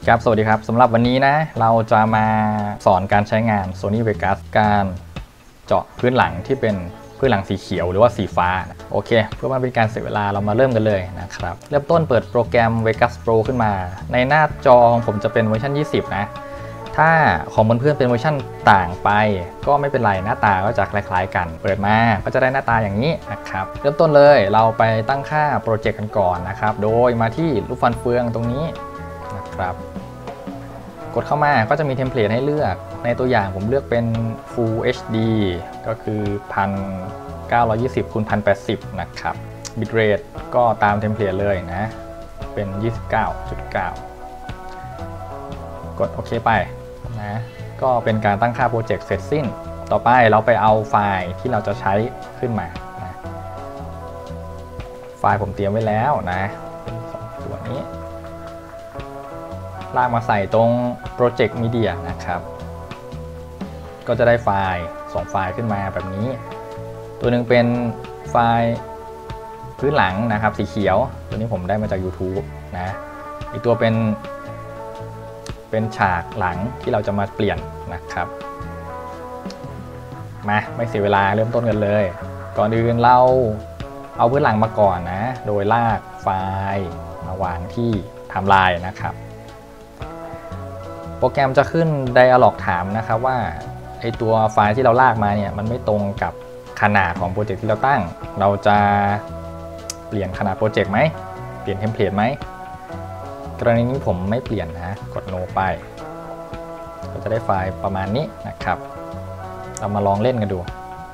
ครับสวัสดีครับสำหรับวันนี้นะเราจะมาสอนการใช้งาน Sony Vegas การเจาะพื้นหลังที่เป็นพื้นหลังสีเขียวหรือว่าสีฟ้าโอเคเพื่อไม่เป็นการเสียเวลาเรามาเริ่มกันเลยนะครับเริ่มต้นเปิดโปรแกรม Vegas Pro ขึ้นมาในหน้าจอของผมจะเป็นเวอร์ชัน20นะถ้าของเพื่อนๆเป็นเวอร์ชันต่างไปก็ไม่เป็นไรหน้าตาก็จะคล้ายๆกันเปิดมาก็จะได้หน้าตาอย่างนี้นะครับเริ่มต้นเลยเราไปตั้งค่าโปรเจกต์กันก่อนนะครับโดยมาที่ลูกฟันเฟืองตรงนี้นะครับกดเข้ามาก็จะมีเทมเพลตให้เลือกในตัวอย่างผมเลือกเป็น Full HD ก็คือ 1920 x 1080 นะครับ Bitrate ก็ตามเทมเพลตเลยนะเป็น 29.9 กดโอเคไปนะก็เป็นการตั้งค่าโปรเจกต์เสร็จสิ้นต่อไปเราไปเอาไฟล์ที่เราจะใช้ขึ้นมานะไฟล์ผมเตรียมไว้แล้วนะเป็น2ตัวนี้ลากมาใส่ตรง Project Media นะครับก็จะได้ไฟล์2ไฟล์ขึ้นมาแบบนี้ตัวหนึ่งเป็นไฟล์พื้นหลังนะครับสีเขียวตัวนี้ผมได้มาจาก YouTube นะอีกตัวเป็นฉากหลังที่เราจะมาเปลี่ยนนะครับมาไม่เสียเวลาเริ่มต้นกันเลยก่อนอื่นเราเอาพื้นหลังมาก่อนนะโดยลากไฟล์มาวางที่ไทม์ไลน์นะครับโปรแกรมจะขึ้น Dialog ถามนะครับว่าไอตัวไฟล์ที่เราลากมาเนี่ยมันไม่ตรงกับขนาดของโปรเจกต์ที่เราตั้งเราจะเปลี่ยนขนาดโปรเจกต์ไหมเปลี่ยนเทมเพลตไหมกรณีนี้ผมไม่เปลี่ยนนะกด No ไปก็จะได้ไฟล์ประมาณนี้นะครับเรามาลองเล่นกันดู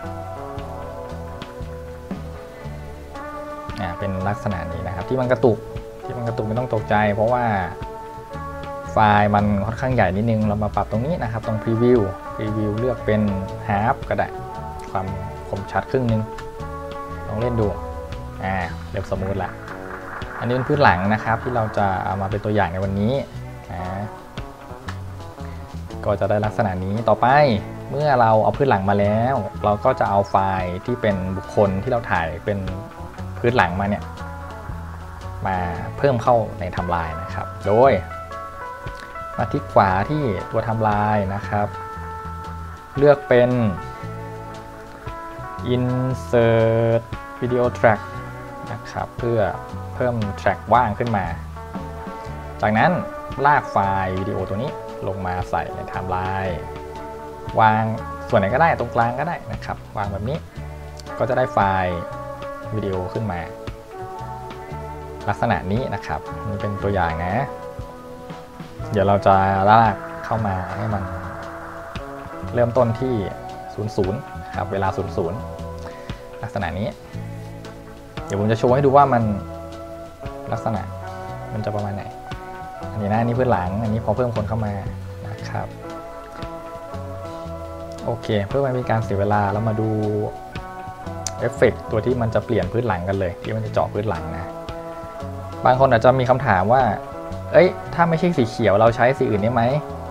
เป็นลักษณะนี้นะครับที่มันกระตุกไม่ต้องตกใจเพราะว่าไฟล์มันค่อนข้างใหญ่นิดนึงเรามาปรับตรงนี้นะครับตรง Preview เลือกเป็น Half ก็ได้ความคมชัดครึ่งนึงลองเล่นดูเริ่มสมูทละอันนี้เป็นพื้นหลังนะครับที่เราจะเอามาเป็นตัวอย่างในวันนี้ก็จะได้ลักษณะนี้ต่อไปเมื่อเราเอาพื้นหลังมาแล้วเราก็จะเอาไฟล์ที่เป็นบุคคลที่เราถ่ายเป็นพื้นหลังมาเนี่ยมาเพิ่มเข้าในไทม์ไลน์นะครับโดยมาที่ขวาที่ตัวไทม์ไลน์นะครับเลือกเป็น Insert Video Track นะครับเพื่อเพิ่ม track ว่างขึ้นมาจากนั้นลากไฟล์วิดีโอตัวนี้ลงมาใส่ในไทม์ไลน์วางส่วนไหนก็ได้ตรงกลางก็ได้นะครับวางแบบนี้ก็จะได้ไฟล์วิดีโอขึ้นมาลักษณะนี้นะครับนี่เป็นตัวอย่างนะเดี๋ยวเราจะลากเข้ามาให้มันเริ่มต้นที่ 00 ครับเวลา 00 ลักษณะนี้เดี๋ยวผมจะโชว์ให้ดูว่ามันลักษณะมันจะประมาณไหนอันนี้นะนี่พื้นหลังอันนี้พอเพิ่มคนเข้ามานะครับโอเคเพื่อไม่มีการเสียเวลาเรามาดูเอฟเฟกต์ตัวที่มันจะเปลี่ยนพื้นหลังกันเลยที่มันจะเจาะพื้นหลังนะบางคนอาจจะมีคำถามว่าถ้าไม่ใช่สีเขียวเราใช้สีอื่นได้ไหม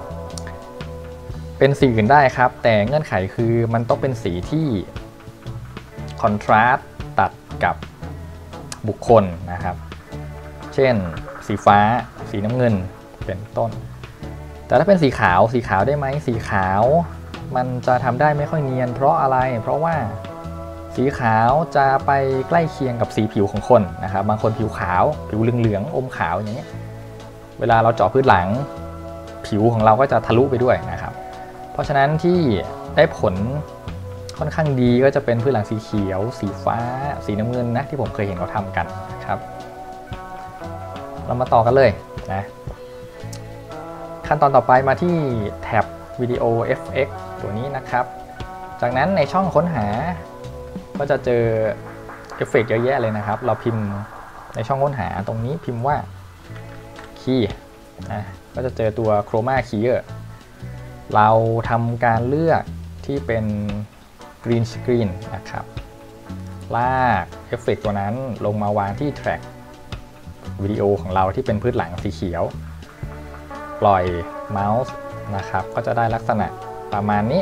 เป็นสีอื่นได้ครับแต่เงื่อนไขคือมันต้องเป็นสีที่คอนทราสต์ตัดกับบุคคลนะครับเช่นสีฟ้าสีน้ำเงินเป็นต้นแต่ถ้าเป็นสีขาวได้ไหมสีขาวมันจะทำได้ไม่ค่อยเนียนเพราะอะไรเพราะว่าสีขาวจะไปใกล้เคียงกับสีผิวของคนนะครับบางคนผิวขาวผิวเหลืองๆอมขาวอย่างนี้เวลาเราเจาะพื้นหลังผิวของเราก็จะทะลุไปด้วยนะครับเพราะฉะนั้นที่ได้ผลค่อนข้างดีก็จะเป็นพื้นหลังสีเขียวสีฟ้าสีน้ำเงินนะที่ผมเคยเห็นเขาทำกันนะครับเรามาต่อกันเลยนะขั้นตอนต่อไปมาที่แท็บวิดีโอ FX ตัวนี้นะครับจากนั้นในช่องค้นหาก็จะเจอเอฟเฟกต์เยอะแยะเลยนะครับเราพิมพ์ในช่องค้นหาตรงนี้พิมพ์ว่าคีย์ก็จะเจอตัว Chroma Keyer เราทำการเลือกที่เป็น Green Screen นะครับลากเอฟเฟกต์ตัวนั้นลงมาวางที่แทร็กวิดีโอของเราที่เป็นพื้นหลังสีเขียวปล่อยเมาส์นะครับก็จะได้ลักษณะประมาณนี้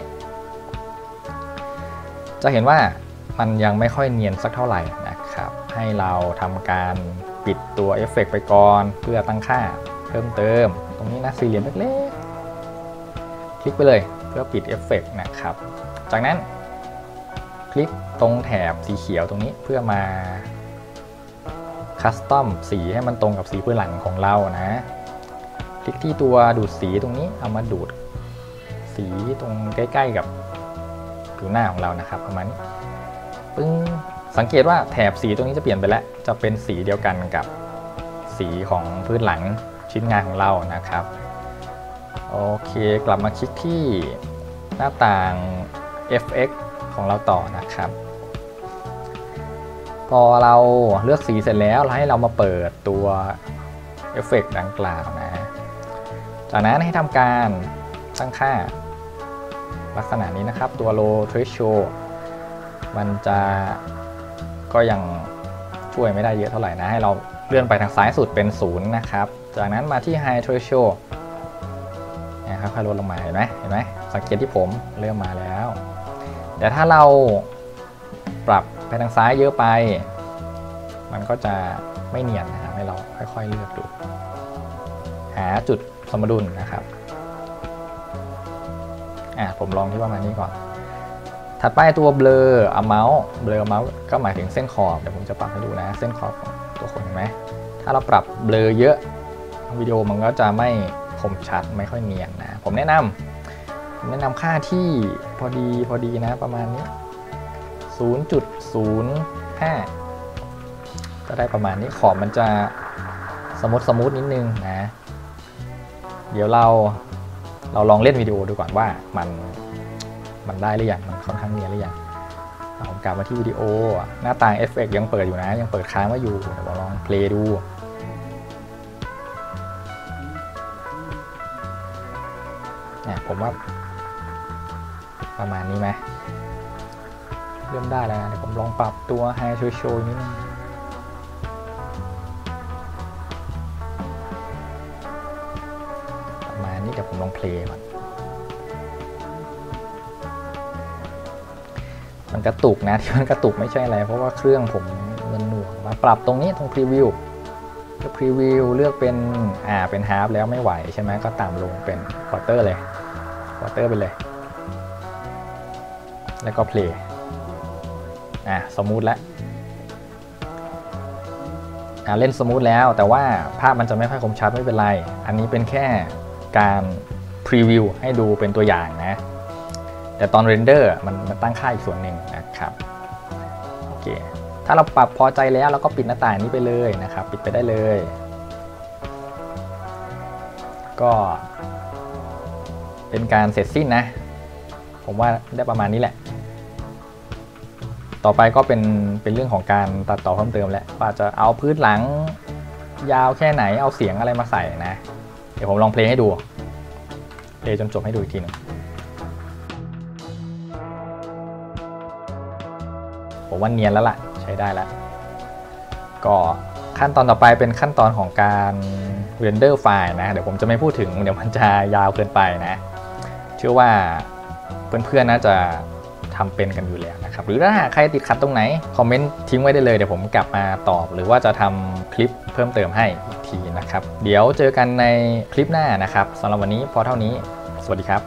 จะเห็นว่ามันยังไม่ค่อยเนียนสักเท่าไหร่นะครับให้เราทำการปิดตัวเอฟเฟกต์ไปก่อนเพื่อตั้งค่าเพิ่มเติมตรงนี้นะสี่เหลี่ยมเล็กๆคลิกไปเลยเพื่อปิดเอฟเฟกต์นะครับจากนั้นคลิกตรงแถบสีเขียวตรงนี้เพื่อมาคัสตอมสีให้มันตรงกับสีพื้นหลังของเรานะคลิกที่ตัวดูดสีตรงนี้เอามาดูดสีตรงใกล้ๆกับผิวหน้าของเรานะครับประมาณนี้ปึ้งสังเกตว่าแถบสีตรงนี้จะเปลี่ยนไปแล้วจะเป็นสีเดียวกันกับสีของพื้นหลังชิ้นงานของเรานะครับโอเคกลับมาคลิกที่หน้าต่าง FX ของเราต่อนะครับพอเราเลือกสีเสร็จแล้วให้เรามาเปิดตัวเอฟเฟกต์ดังกล่าวนะจากนั้นให้ทำการตั้งค่าลักษณะนี้นะครับตัว low threshold มันจะก็ยังช่วยไม่ได้เยอะเท่าไหร่นะให้เราเลื่อนไปทางซ้ายสุดเป็น0นะครับจากนั้นมาที่ high threshold นะครับค่อยลดลงมาเห็นไหมสังเกตที่ผมเริ่มมาแล้วแต่ถ้าเราปรับไปทางซ้ายเยอะไปมันก็จะไม่เนียนนะครับให้เราค่อยๆเลือกดูหาจุดสมดุลนะครับผมลองที่ประมาณนี้ก่อนถัดไปตัว blur amount ก็หมายถึงเส้นขอบเดี๋ยวผมจะปรับให้ดูนะเส้นขอบของตัวคนเห็นไหมถ้าเราปรับ blur เยอะวิดีโอมันก็จะไม่คมชัดไม่ค่อยเนียนนะผมแนะนำค่าที่พอดีนะประมาณนี้ 0.05 ก็ได้ประมาณนี้ขอบมันจะสมูทนิดนึงนะเดี๋ยวเราลองเล่นวิดีโอดูก่อนว่ามันได้หรือยังมันค่อนข้างเนียนหรือยังผมกลับมาที่วิดีโอหน้าต่างเอฟเฟกต์ยังเปิดอยู่นะยังเปิดค้างไว้อยู่เดี๋ยวเราลองเพลย์ดูผมว่าประมาณนี้ไหมเริ่มได้แล้วนะเดี๋ยวผมลองปรับตัว High Threshold นิดนึงประมาณนี้เดี๋ยวผมลองเพลย์ก่อนมันกระตุกนะที่มันกระตุกไม่ใช่อะไรเพราะว่าเครื่องผมมันหน่วงมาปรับตรงนี้ตรงพรีวิวเลือกเป็นฮาล์ฟแล้วไม่ไหวใช่ไหมก็ต่ำลงเป็นควอเตอร์เลยไปเลยแล้วก็เพลย์สมูทแล้วเล่นสมูทแล้วแต่ว่าภาพมันจะไม่ค่อยคมชัดไม่เป็นไรอันนี้เป็นแค่การพรีวิวให้ดูเป็นตัวอย่างนะแต่ตอนเรนเดอร์มันตั้งค่าอีกส่วนหนึ่งนะครับโอเคถ้าเราปรับพอใจแล้วเราก็ปิดหน้าต่างนี้ไปเลยนะครับปิดไปได้เลยก็เป็นการเสร็จสิ้นนะผมว่าได้ประมาณนี้แหละต่อไปก็เป็นเรื่องของการตัดต่อเพิ่มเติมแหละว่าจะเอาพื้นหลังยาวแค่ไหนเอาเสียงอะไรมาใส่นะเดี๋ยวผมลองเพลย์ให้ดูเพลย์จนจบให้ดูอีกทีนึงผมว่าเนียนแล้วล่ะใช้ได้แล้วก็ขั้นตอนต่อไปเป็นขั้นตอนของการเรนเดอร์ไฟล์นะเดี๋ยวผมจะไม่พูดถึงเดี๋ยวมันจะยาวเกินไปนะเชื่อว่าเพื่อนๆน่าจะทำเป็นกันอยู่แล้วนะครับหรือถ้าใครติดขัดตรงไหนคอมเมนต์ทิ้งไว้ได้เลยเดี๋ยวผมกลับมาตอบหรือว่าจะทำคลิปเพิ่มเติมให้อีกทีนะครับเดี๋ยวเจอกันในคลิปหน้านะครับสำหรับวันนี้พอเท่านี้สวัสดีครับ